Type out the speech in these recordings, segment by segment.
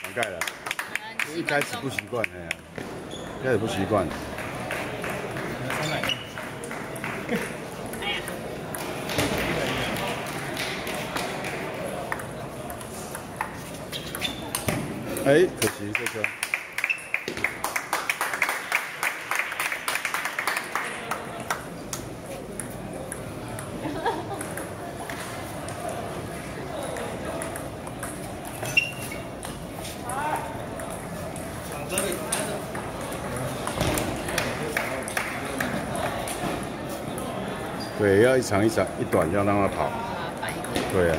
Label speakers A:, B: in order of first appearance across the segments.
A: 盖了。一开始不习惯，哎呀，一开始不习惯。哎，可惜这个。 对，要一长一短，要让它跑。对啊。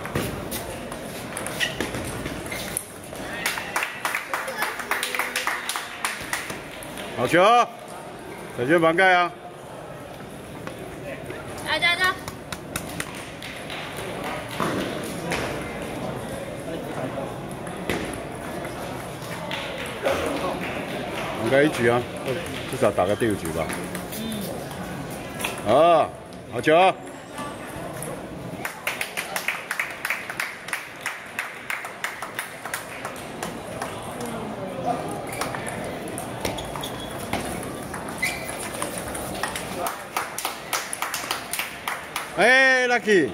A: 好球！小心防盖啊！
B: 来。
A: 防盖1局啊，至少打个第5局吧。啊，好球！哎 ，Lucky！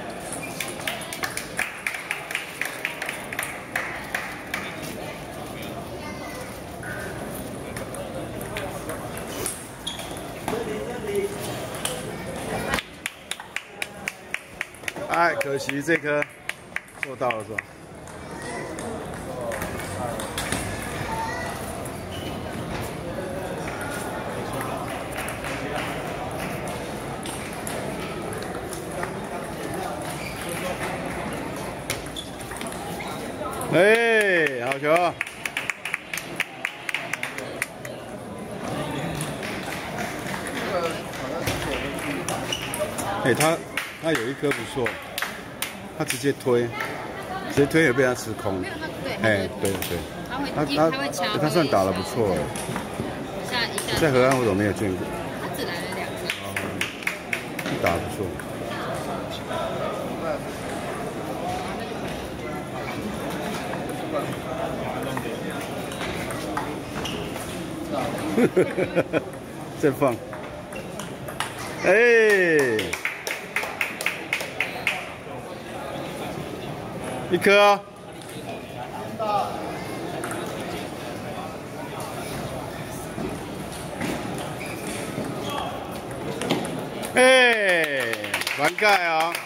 A: 哎，可惜这颗做到了是吧？哎，好球！哎，他有一颗不错，他直接推也被他吃空。哎，对，他算打得不错哎。在河岸我怎么没有见过？
B: 他只来了2次。
A: 哦，打得不错。再放，哎，一颗啊！哎，完盖啊！